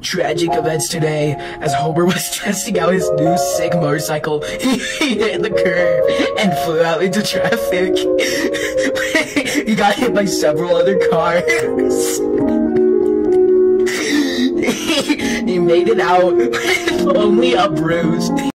Tragic events today. As Homer was testing out his new sick motorcycle, he hit the curb and flew out into traffic. He got hit by several other cars. He made it out with only a bruise.